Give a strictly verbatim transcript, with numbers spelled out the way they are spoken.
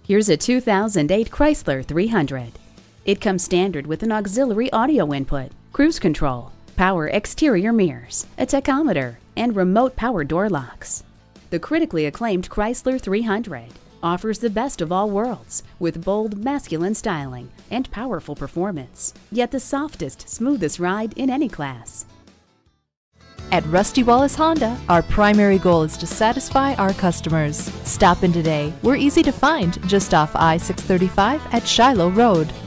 Here's a two thousand eight Chrysler three hundred. It comes standard with an auxiliary audio input, cruise control, power exterior mirrors, a tachometer, and remote power door locks. The critically acclaimed Chrysler three hundred offers the best of all worlds with bold, masculine styling and powerful performance, yet the softest, smoothest ride in any class. At Rusty Wallis Honda, our primary goal is to satisfy our customers. Stop in today. We're easy to find just off I six thirty-five at Shiloh Road.